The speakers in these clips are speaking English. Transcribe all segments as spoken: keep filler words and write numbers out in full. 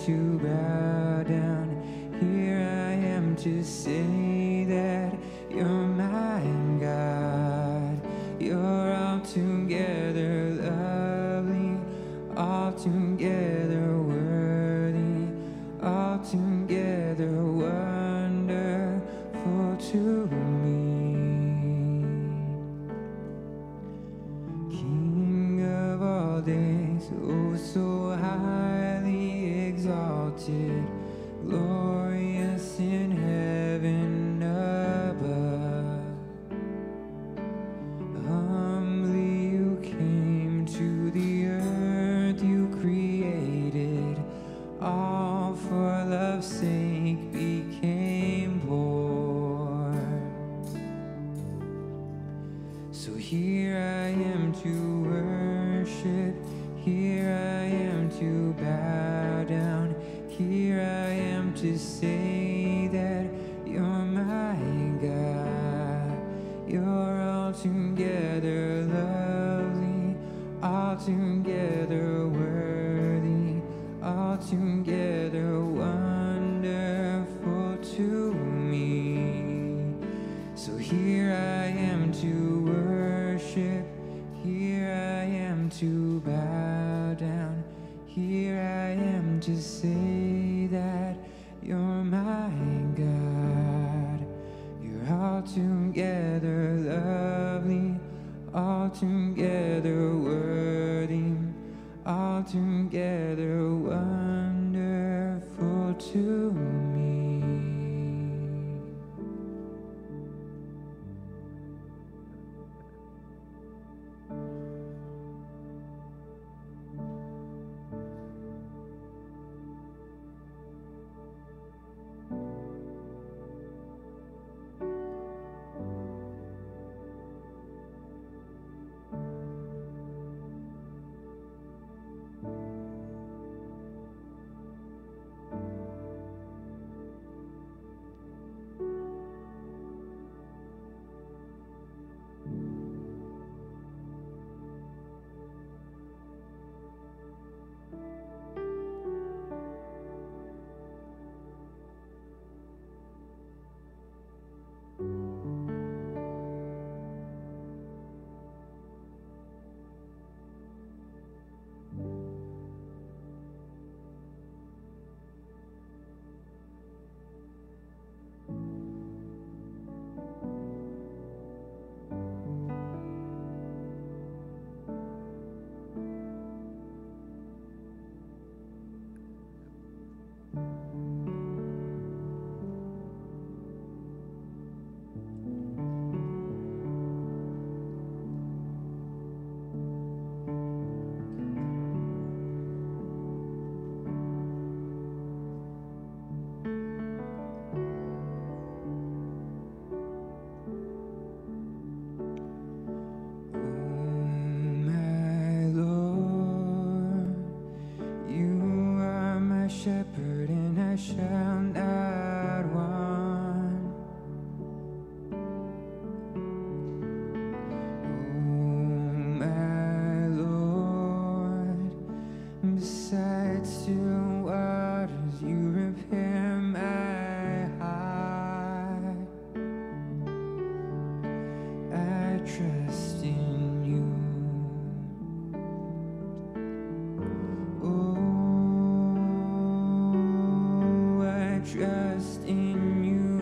to bow down. Here I am to say that you're my God. You're altogether lovely, altogether worthy, altogether wonderful to me. King of all days, oh so highly exalted, glorious in heaven above. Humbly you came to the earth you created, all for love's sake became poor. So here I am to worship, here I am to bow down, here I am to say that you're my God. You're altogether lovely, altogether worthy, altogether wonderful to me. So here I am to worship, here I am to bow down, here I am to say that you're my God. You're altogether lovely, altogether worthy, altogether wonderful to me. Shepherd, and I shall not want. Oh, my Lord, beside still waters you repair my heart. I trust in you. Oh, trust in you.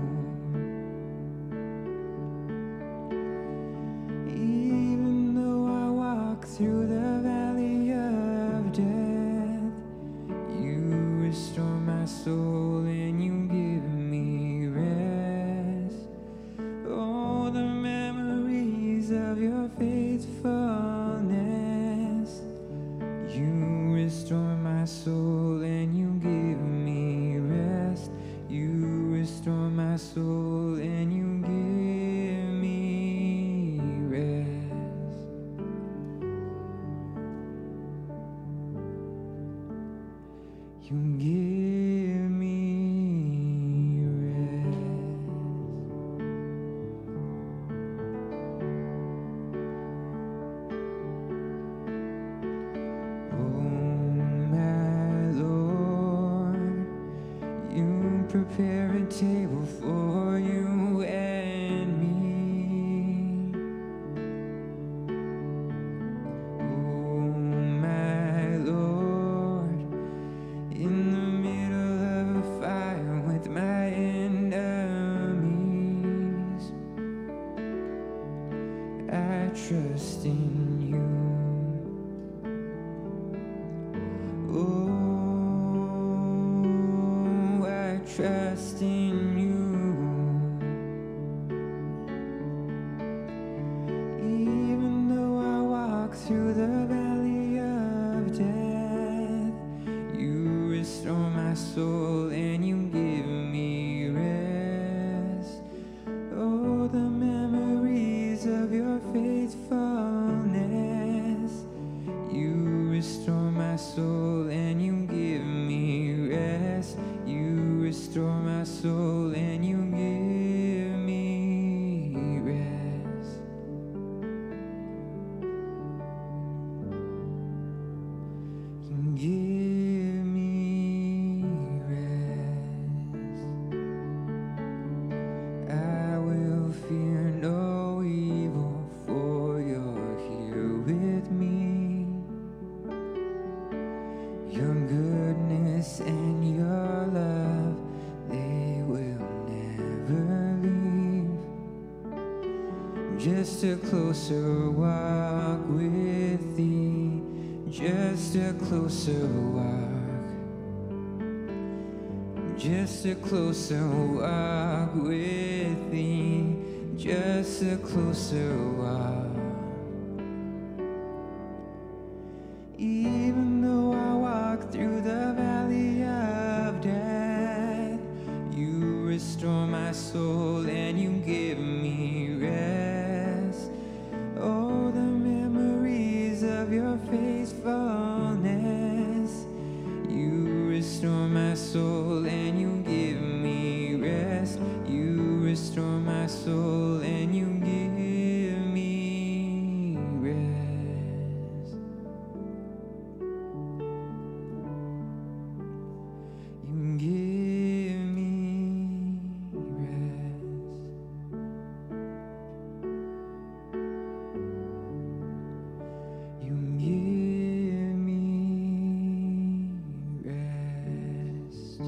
Even though I walk through the valley of death, you restore my soul and you give me rest. Oh, the memories of your faithfulness, you restore my soul and you give me rest. You restore my soul and you give me rest. You give me rest. Oh, my Lord, prepare a table for you and me. Oh, my Lord, in the middle of a fire with my enemies, I trust in you. Oh, I trust in you. Even though I walk through the valley of death, you restore my soul and you give me rest. Oh, the memories of your faithfulness, you restore my soul and you give me rest. You restore my soul and you give me rest. You give me rest. I will fear no evil, for you're here with me. Your goodness and your love, they will never leave. Just a closer walk with thee, just a closer walk, just a closer walk with thee, just a closer walk. Even though I walk through the valley of death, you restore my soul and you give me rest. Oh, the memories of your faithfulness, you restore my soul and you give me rest. You restore my soul and you give me rest. You give me rest. You give me rest.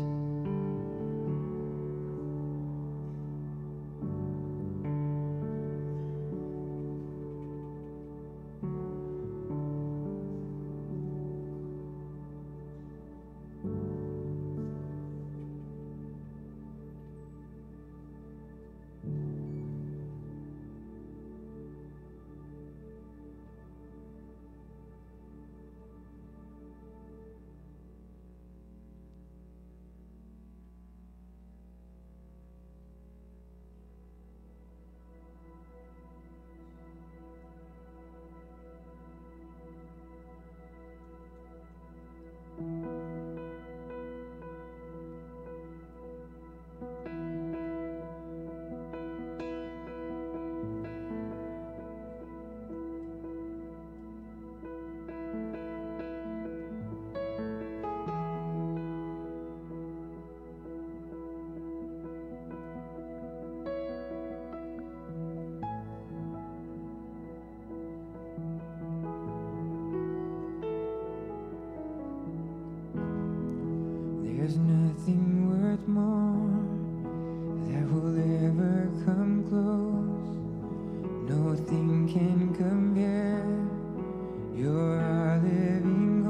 There's nothing worth more that will ever come close. Nothing can compare. You're our living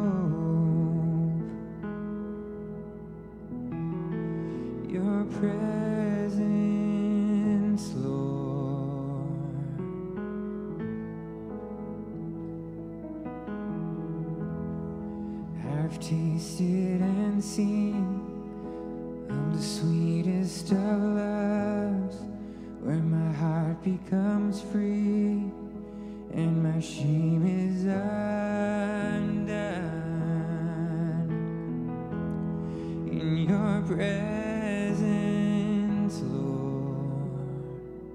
hope. Your presence, Lord. I've tasted and seen of the sweetest of loves, where my heart becomes free and my shame is undone. In your presence, Lord.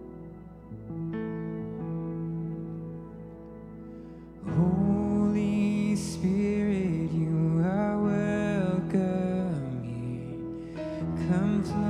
Holy Spirit, you are welcome here. Come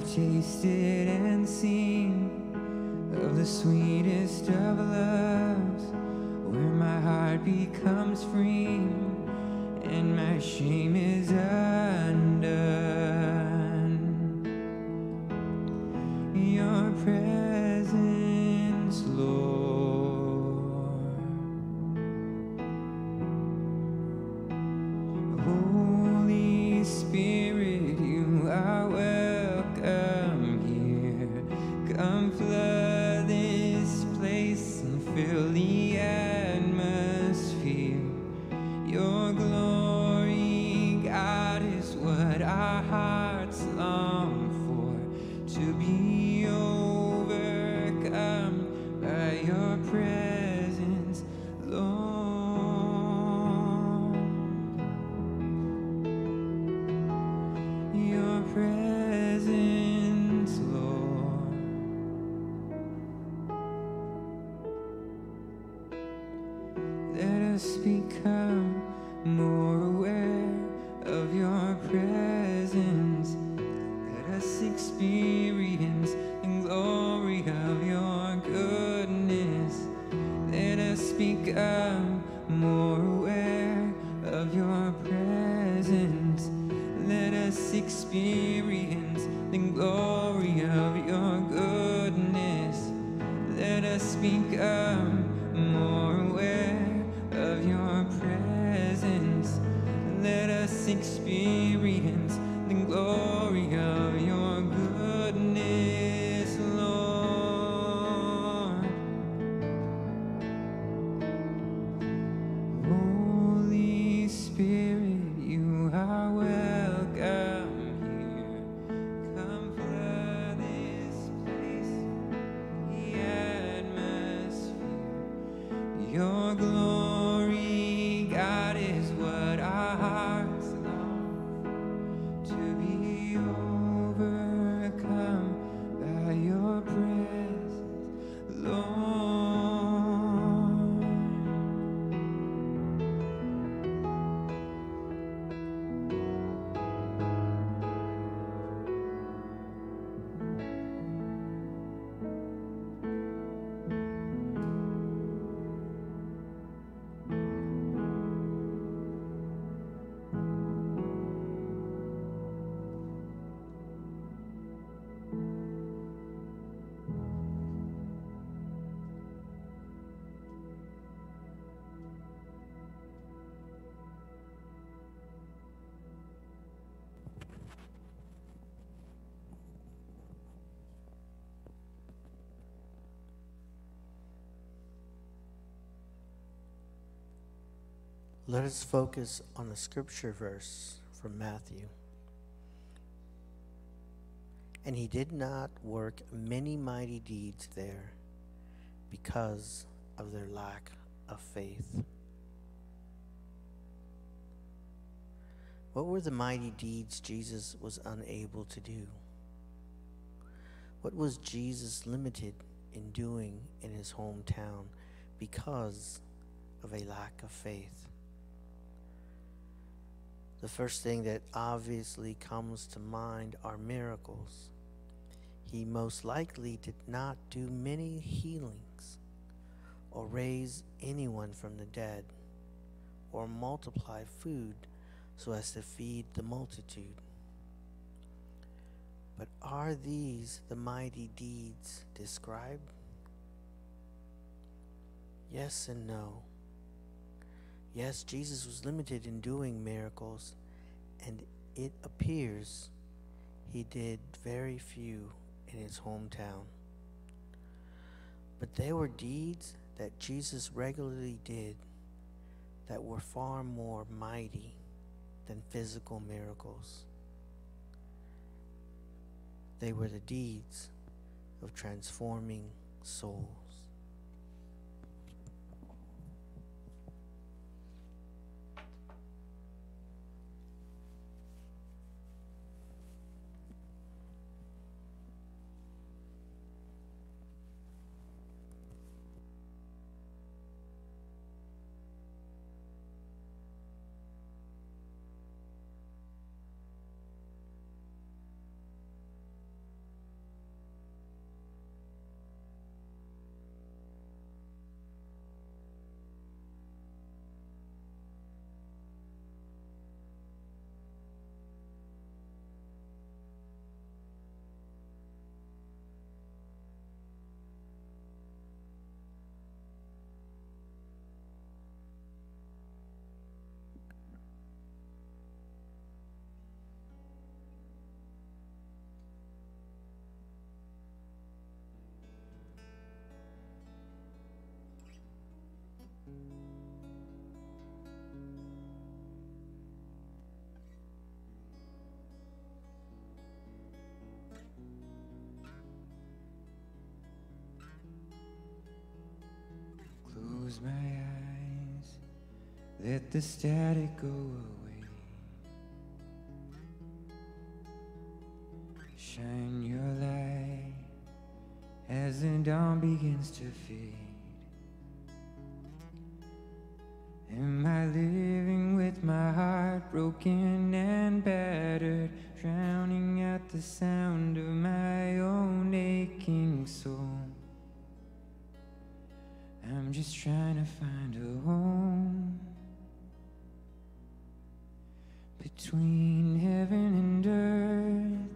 tasted and seen of the sweetest of loves, where my heart becomes free and my shame is undone. Your presence, Lord. Holy Spirit, you are welcome here. Come flood this place and fill the atmosphere. Your glory, God, is what our hearts long for, to be overcome by your presence, Lord. Your presence, Lord. Let us become more aware of your presence. Let us experience the glory of your goodness. Let us become more aware of your presence. Let us experience the glory of your goodness. Let us become more aware of your presence. Let us experience the glory of your goodness, Lord. Holy Spirit, you are welcome here. Come flood this place, the atmosphere. Your glory, God, is what our hearts long for, to be overcome by your presence, Lord. Let us focus on a scripture verse from Matthew. And he did not work many mighty deeds there because of their lack of faith. What were the mighty deeds Jesus was unable to do? What was Jesus limited in doing in his hometown because of a lack of faith? The first thing that obviously comes to mind are miracles. He most likely did not do many healings, or raise anyone from the dead, or multiply food so as to feed the multitude. But are these the mighty deeds described? Yes and no. Yes, Jesus was limited in doing miracles, and it appears he did very few in his hometown. But there were deeds that Jesus regularly did that were far more mighty than physical miracles. They were the deeds of transforming souls. close my eyes, let the static go away. Shine your light as the dawn begins to fade. Am I living with my heart broken and battered, drowning out the sound of my own aching soul? I'm just trying to find a home between heaven and earth.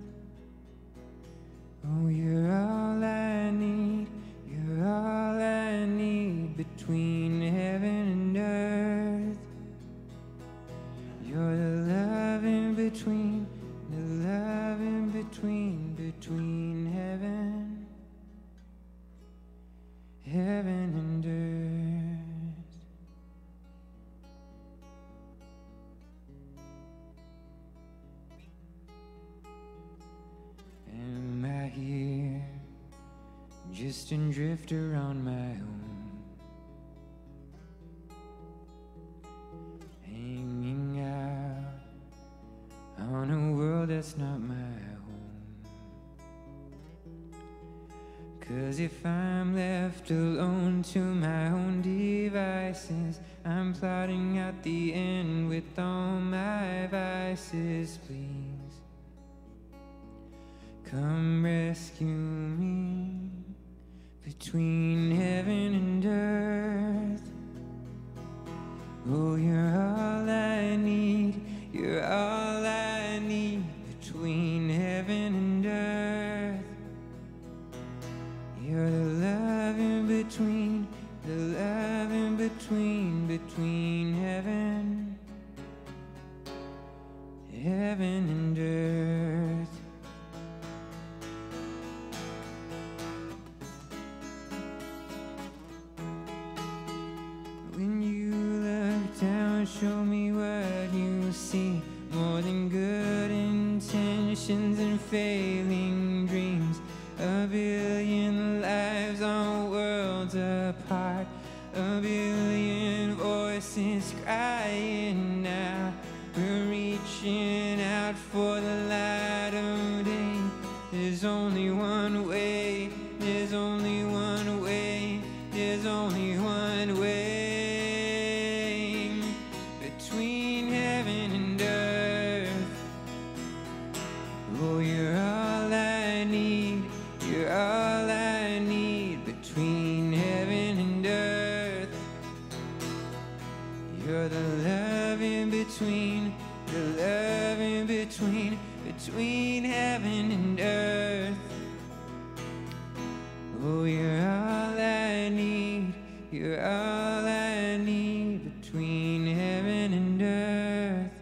Oh, you're all I need, you're all I need between heaven and earth. You're the love in between, the love in between, between heaven, heaven and earth. Am I here, just a drifter on my own, hanging out on a world that's not my home? 'Cause if I'm left alone to my own devices, I'm plotting out the end with all my vices. Please come rescue me between heaven and earth. Oh, you're all I need, you're all I need between heaven and earth. You're the love in between, the love in between, between heaven, heaven and earth. When you look down, show me what you see, more than good intentions and failing dreams. A billion lives on worlds apart, a billion voices crying now. We're reaching out for the light of day. There's only one way, there's only one way, there's only one way. Between heaven and earth, oh, you're all I need, you're all I need between heaven and earth. You're the love in between, the love in between, between heaven and earth. Oh, you're all I need, you're all I need between heaven and earth.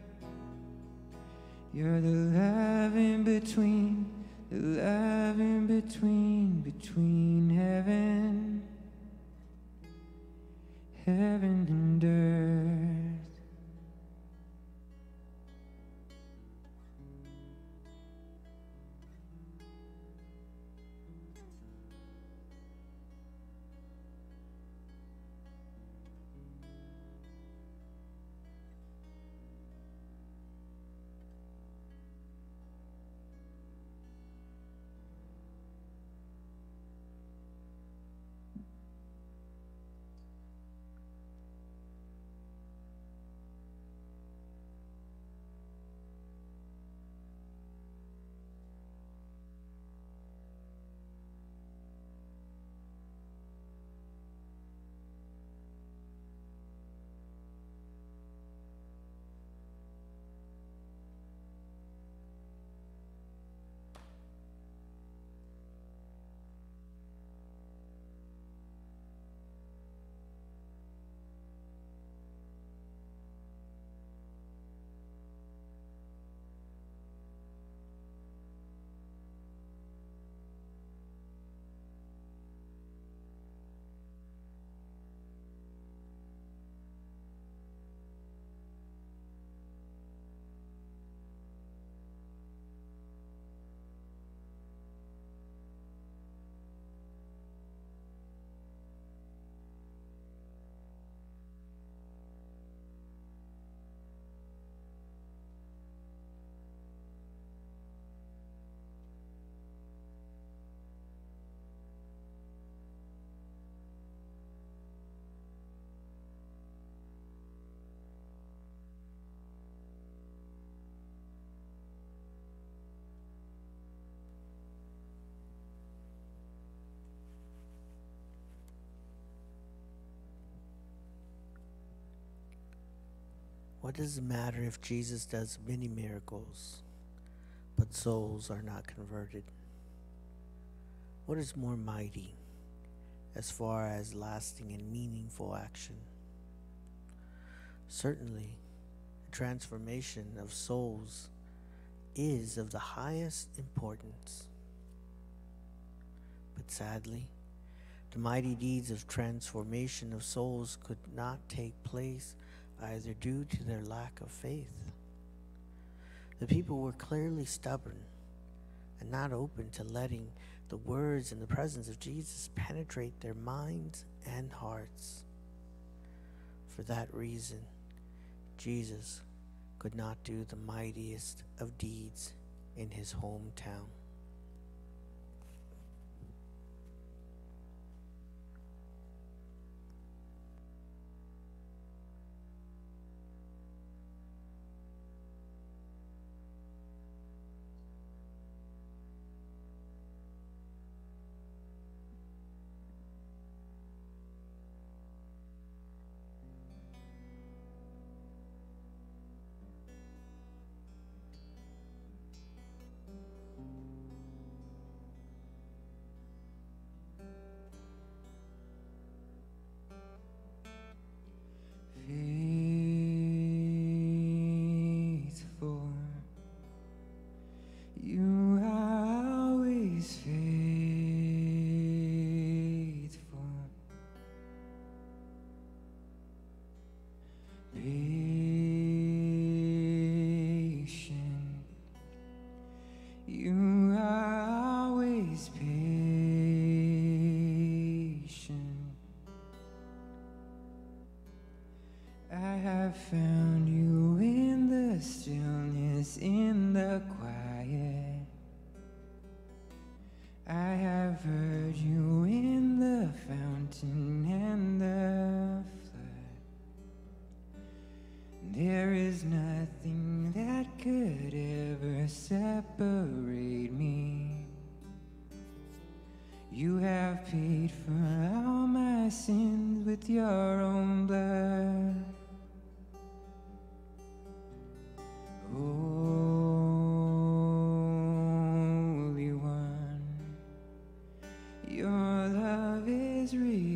You're the love in between, the love in between, between heaven, heaven and earth. What does it matter if Jesus does many miracles, but souls are not converted? What is more mighty as far as lasting and meaningful action? Certainly, the transformation of souls is of the highest importance. But sadly, the mighty deeds of transformation of souls could not take place either due to their lack of faith. The people were clearly stubborn and not open to letting the words and the presence of Jesus penetrate their minds and hearts. For that reason, Jesus could not do the mightiest of deeds in his hometown. Faithful, you are always faithful. Patient, you are always patient. I have found you in the stillness, in the quiet. I have heard you in the fountain and the flood. There is nothing that could ever separate me. You have paid for all my sins with your own blood. Holy One, your love is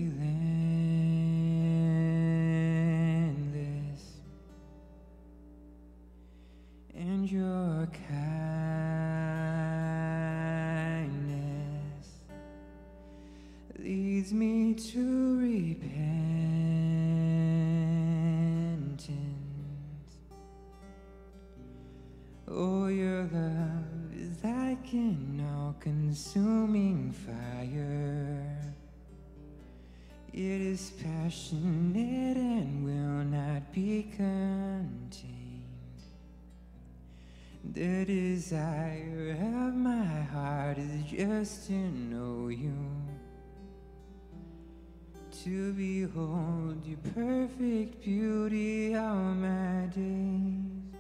relentless, and your kindness leads me to repentance. Oh, your love is like an all-consuming fire. It is passionate and will not be contained. The desire of my heart is just to know you, to behold your perfect beauty all my days.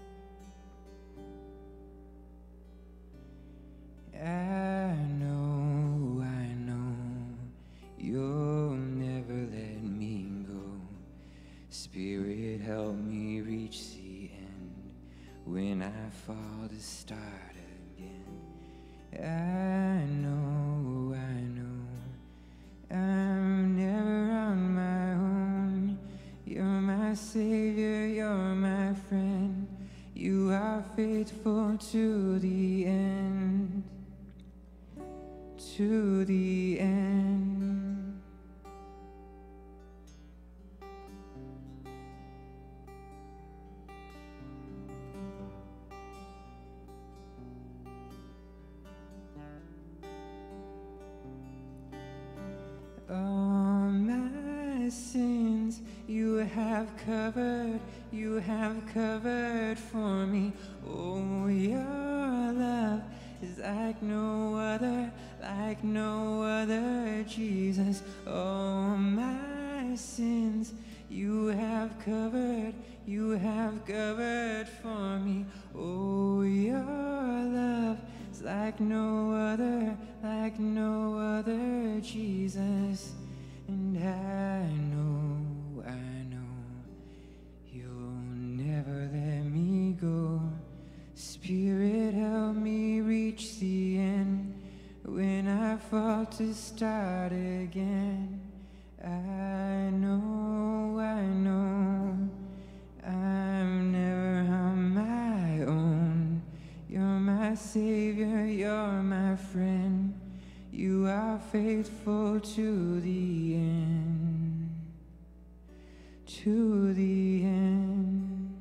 I know, I know, you'll never let me go. Spirit, help me reach the end when I fall to start again. I know, I know, I'm never on my own. You're my Savior, you're my friend. You are faithful to the end. To the end. All my sins you have covered, you have covered for me. Oh, your love is like no other, like no other, Jesus. Oh, my sins you have covered, you have covered for me. Oh, your love is like no other, like no other, Jesus. And I know, I know, you'll never about to start again. I know, I know, I'm never on my own. You're my savior, you're my friend. You are faithful to the end, to the end.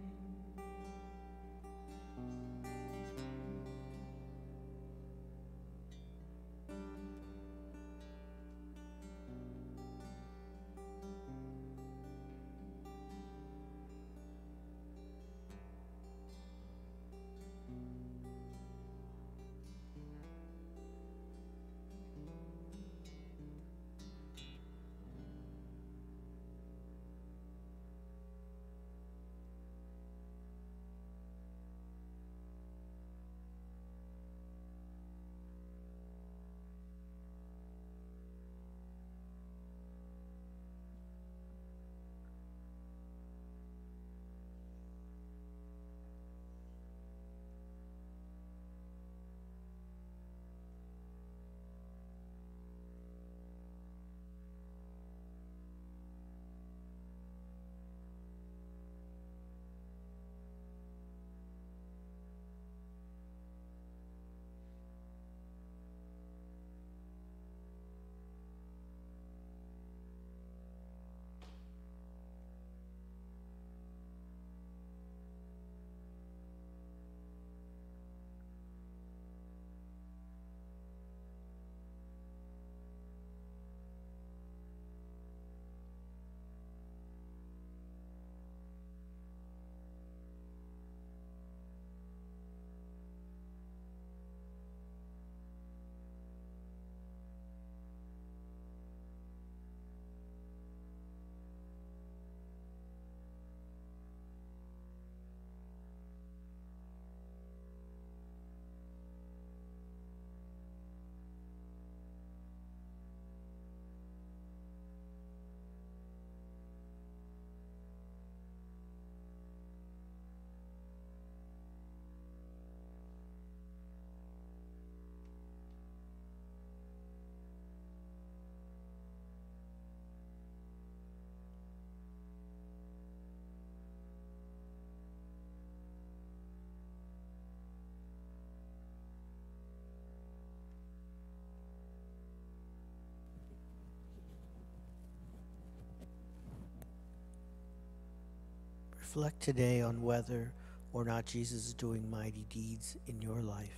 Reflect today on whether or not Jesus is doing mighty deeds in your life.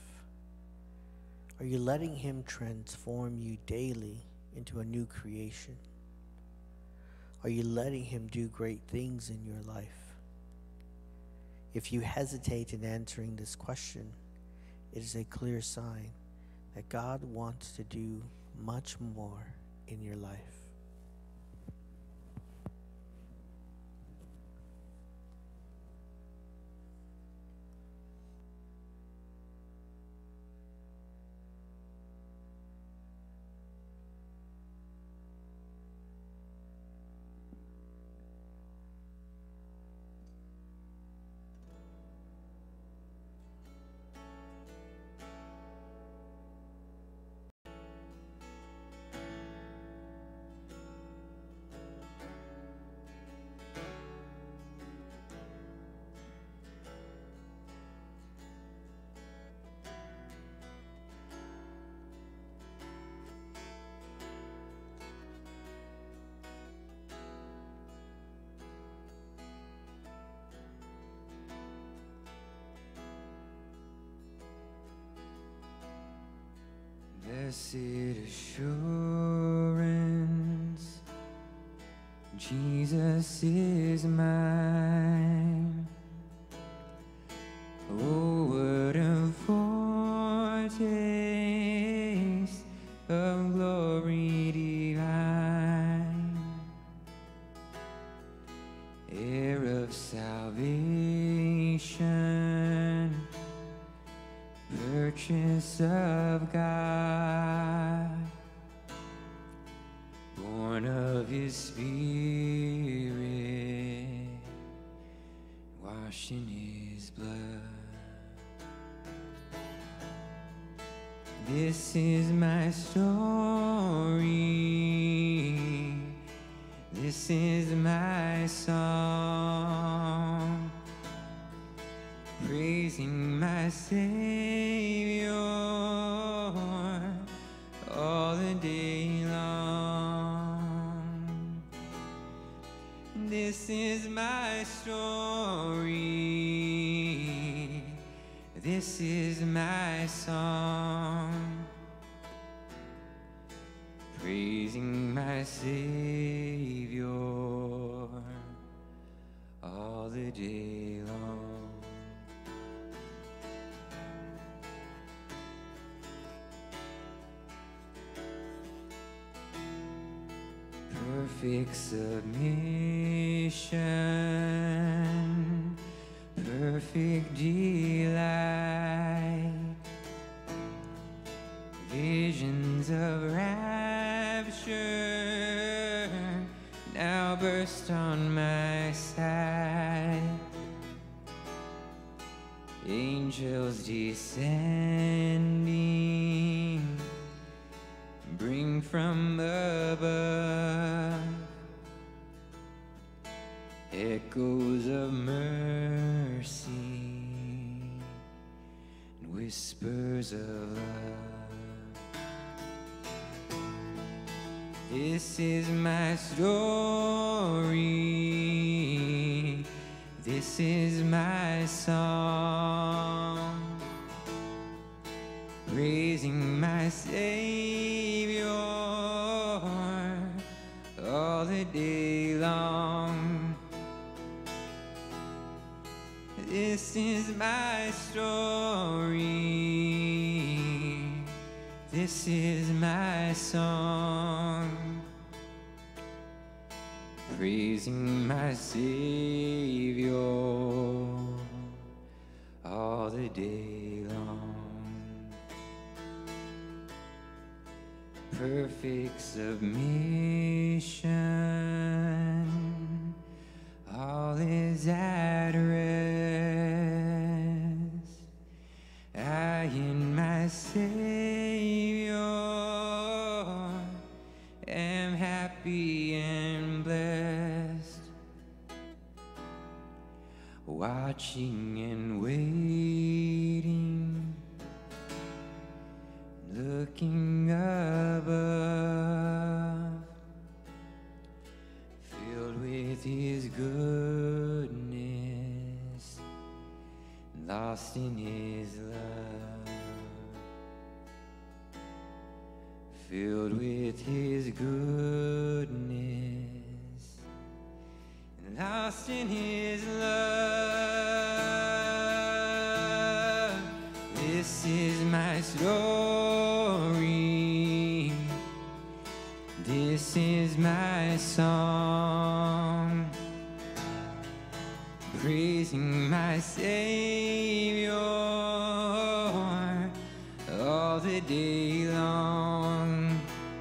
Are you letting him transform you daily into a new creation? Are you letting him do great things in your life? If you hesitate in answering this question, it is a clear sign that God wants to do much more in your life. Blessed assurance, Jesus is mine. Oh, what a foretaste of glory divine, heir of salvation, purchase of God, born of his Spirit, washed in his blood. This is my story. This is my song, praising my Savior all the day long. This is my story. This is my song, praising my Savior all the day long. Perfect submission, perfect delight, visions of rapture now burst on my sight. Angels descending, bring from above echoes of mercy and whispers of love. This is my story. This is my song, praising my Savior all the day long. This is my story. This is my song, praising my Savior all the day long. Perfect submission, all is at rest. I in my Savior am happy and blessed, watching and waiting, looking above, filled with His goodness, lost in His love, filled with His goodness, lost in His love. This is my story. This is my song, praising my Savior all the day long.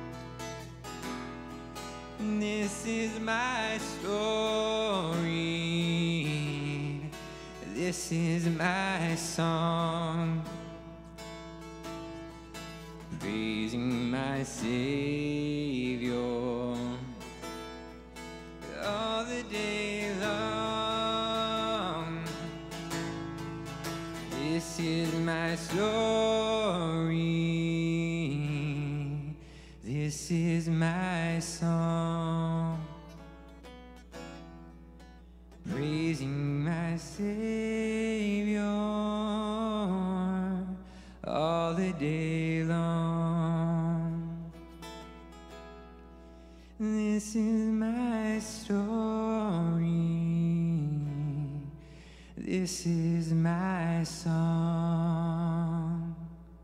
This is my story. This is my song, praising my Savior all the day long. This is my story. This is my song, praising my Savior all the day long. This is my story. This is my song,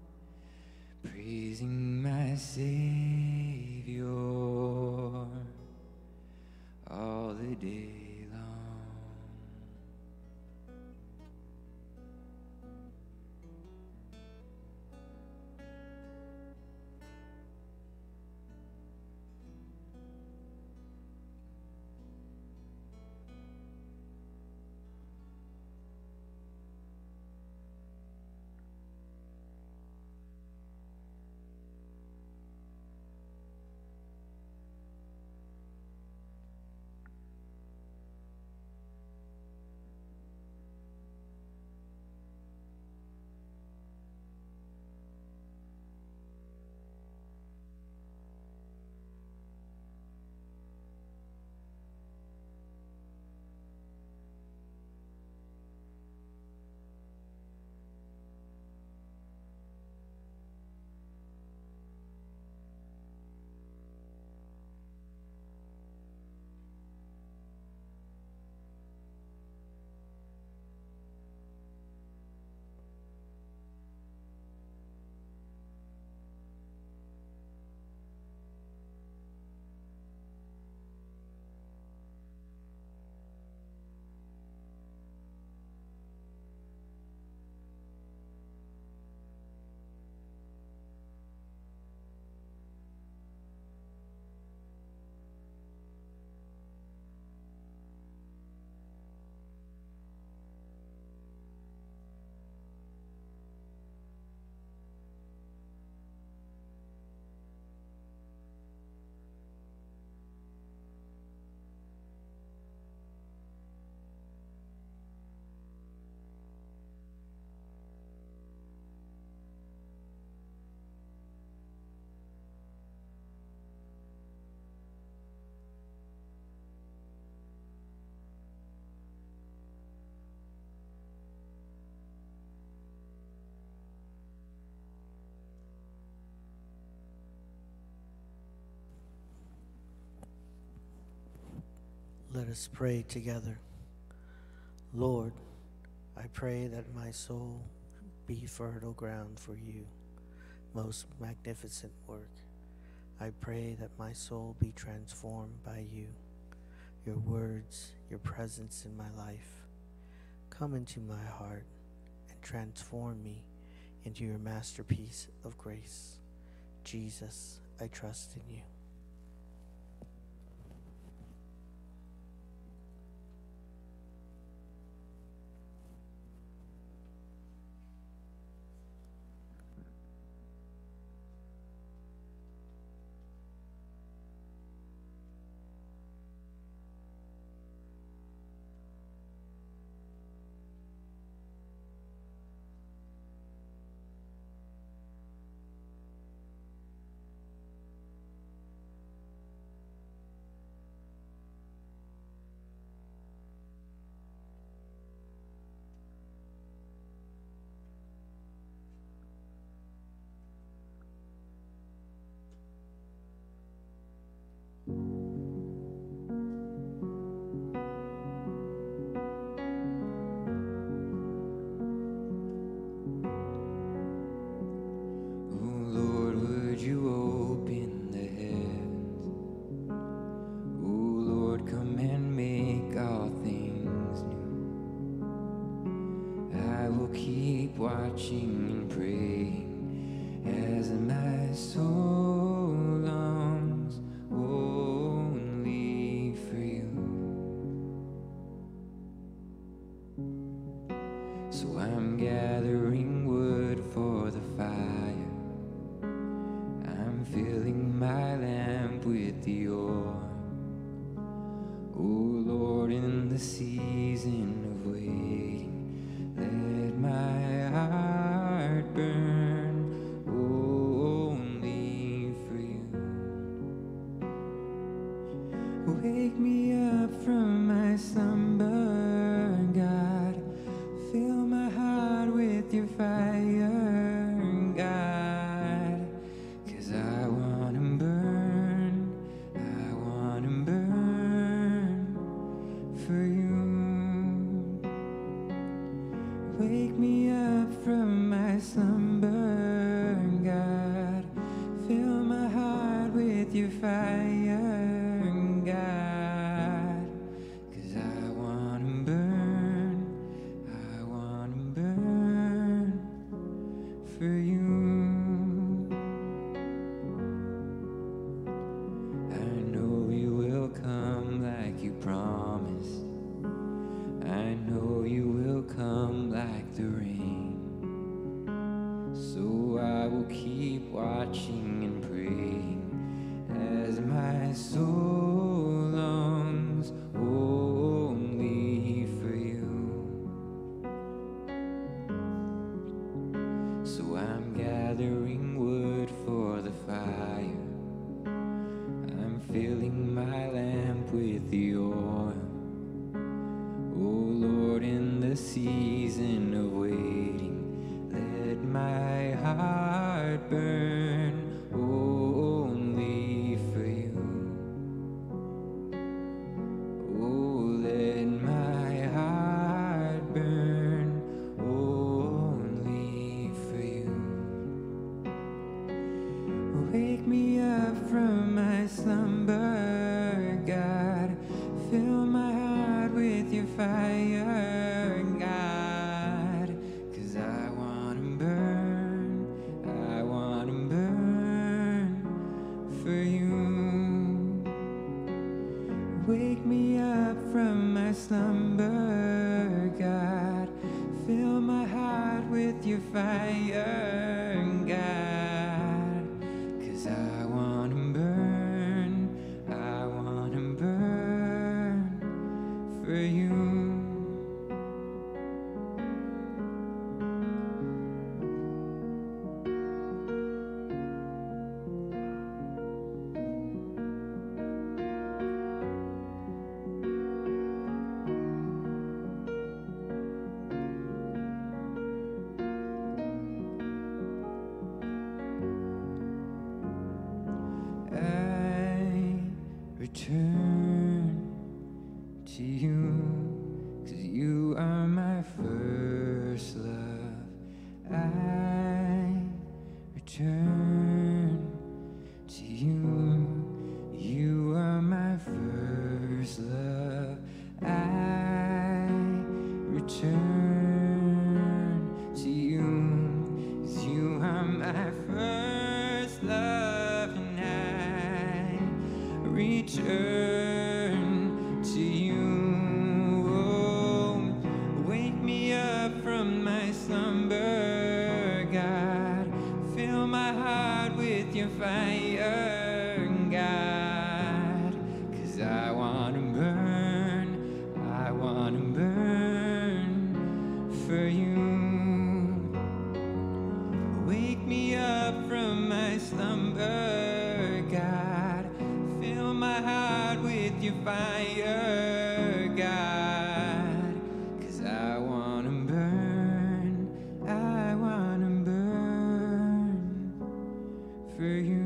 praising my Savior all the day long. us pray together. Lord, I pray that my soul be fertile ground for you, most magnificent work. I pray that my soul be transformed by you, your words, your presence in my life. Come into my heart and transform me into your masterpiece of grace. Jesus, I trust in you. Watching and praying as my soul longs only for you. So I'm gathering wood for the fire. I'm filling my lamp with the oil. Oh Lord, in the season of waiting, let my heart burn only for you. Wake me up from my slumber, God. Fill my heart with your fire, God. 'Cause I wanna burn, I wanna burn for you. Wake me up from my slumber, God. Fill my heart with your fire, God. 'Cause I wanna burn, I wanna burn for you. I know you will come like you promised. I know you will come like the rain. So I will keep watching and praying as my soul longs only for you. So I'm gathering wood for the fire. I'm filling my lamp with the oil. Oh Lord, in the season of waiting, let my heart burn only for you. Oh, let my heart burn only for you. Wake me up from my slumber, God. Fill my heart with your fire, God. 'Cause I wanna burn, I wanna burn for you. Wake me up from my slumber, God. Fill my heart with your fire, God. 'Cause I wanna burn, I wanna burn for you. return to you. You are my first love. I return to you. 'Cause you are my first love, and I return to you. Oh, wake me up from my slumber, God. Fill my heart with your fire, God. 'Cause I want to burn, I want to burn for you. Wake me up from my slumber, God. Fill my heart with your fire, God. 'Cause I want to burn, I want to burn for you.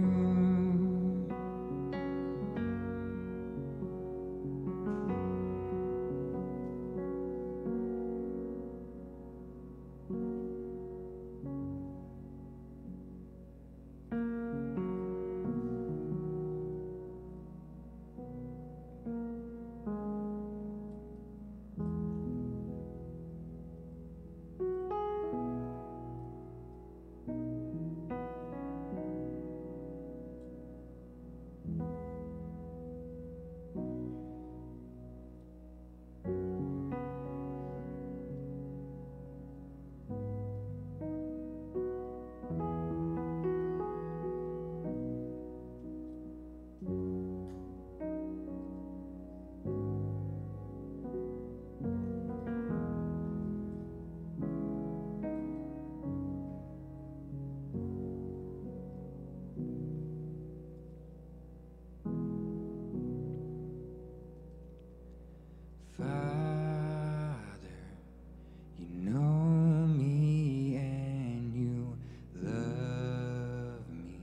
Father, you know me and you love me.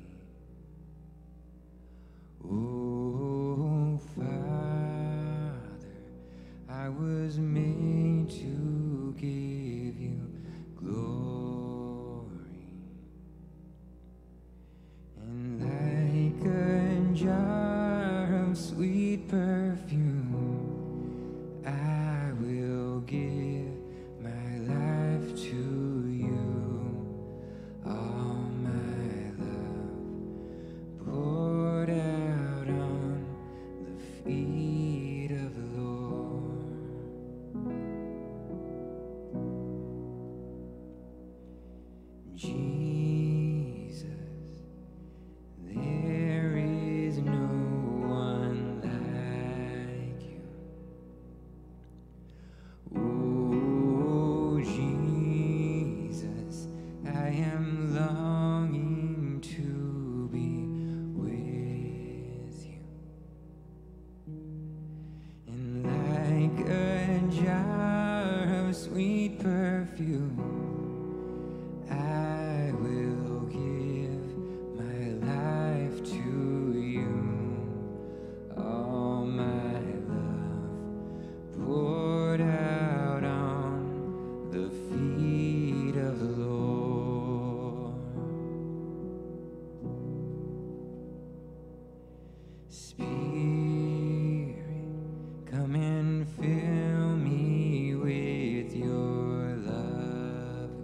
Oh, Father, I was made to give you glory. And like a jar of sweet perfume, I will give my life to you. All my love poured out on the feet of the Lord. Jesus, there is no one like you. Oh, Jesus, I am longing to be with you. And like a jar of sweet perfume, I will give my life to you. All my love poured out on the feet of the Lord. Spirit, come and fill me with your love.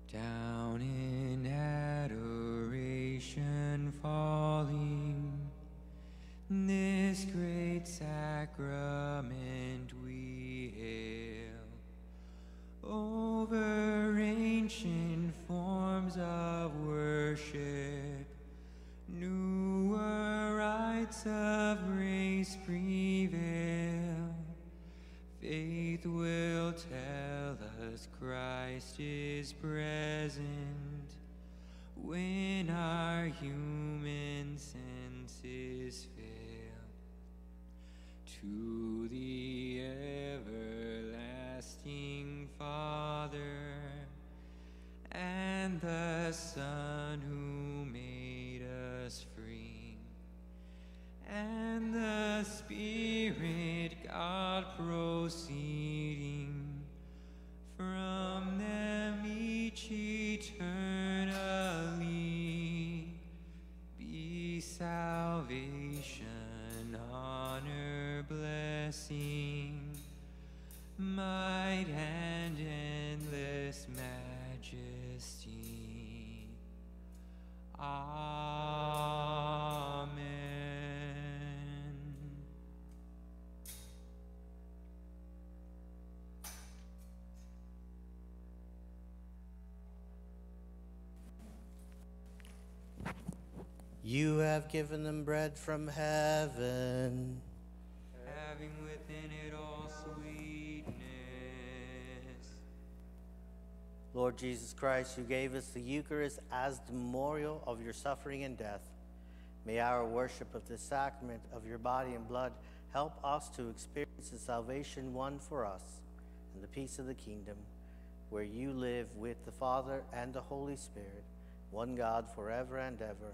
down in adoration falling, this great sacrament we hail. Over ancient forms of worship, newer rites of grace prevail. Faith will tell us Christ is present when our human senses fail. To the everlasting Father and the Son who made us free, and the Spirit God proceeding from them each eternally, be salvation, honor, blessing, might and endless majesty. Amen. You have given them bread from heaven, Having within it all sweetness. Lord Jesus Christ, you gave us the Eucharist as the memorial of your suffering and death. May our worship of this sacrament of your body and blood help us to experience the salvation won for us and the peace of the kingdom, where you live with the Father and the Holy Spirit, one God forever and ever.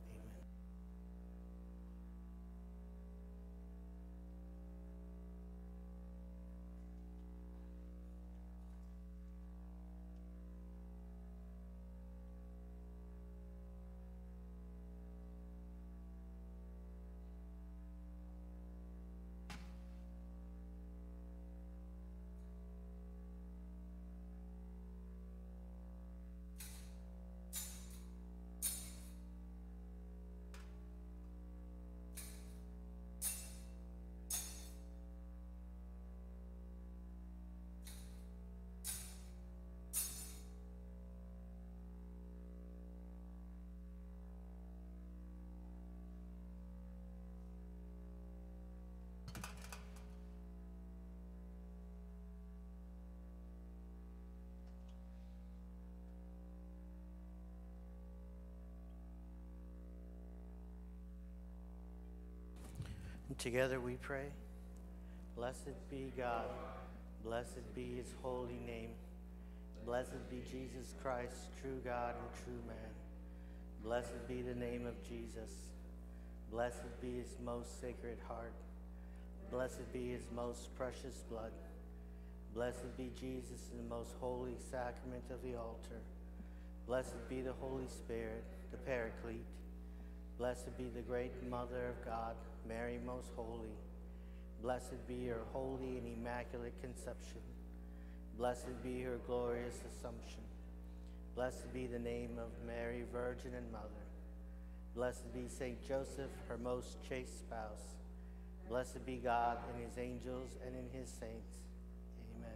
And together we pray. Blessed be God. Blessed be his holy name. Blessed be Jesus Christ, true God and true man. Blessed be the name of Jesus. Blessed be his most sacred heart. Blessed be his most precious blood. Blessed be Jesus in the most holy sacrament of the altar. Blessed be the Holy Spirit, the Paraclete. Blessed be the great Mother of God, Mary most holy. Blessed be her holy and immaculate conception. Blessed be her glorious assumption. Blessed be the name of Mary, Virgin and Mother. Blessed be Saint Joseph, her most chaste spouse. Blessed be God in his angels and in his saints. Amen.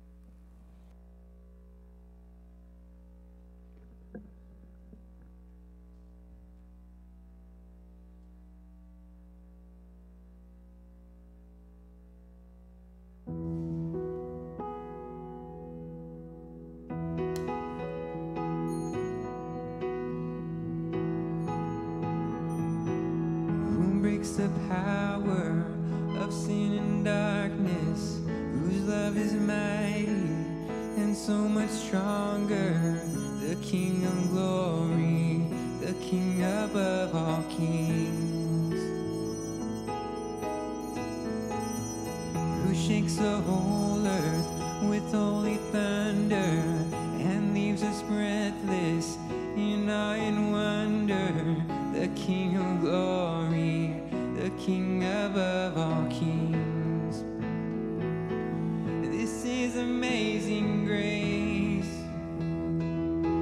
The power of sin and darkness, whose love is mighty and so much stronger, the King of glory, the King above all kings, who shakes the whole earth with holy thunder and leaves us breathless in awe and wonder, the King of glory, the King above all kings. This is amazing grace.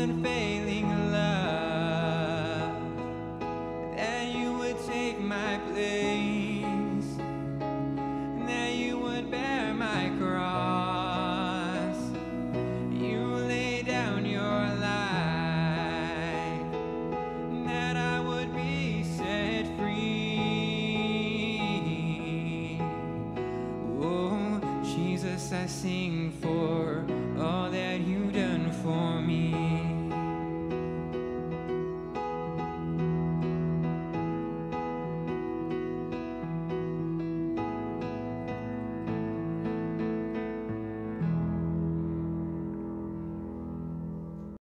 unfailing love, that you would take my place, that you would bear my cross. You lay down your life, that I would be set free. Oh, Jesus, I sing for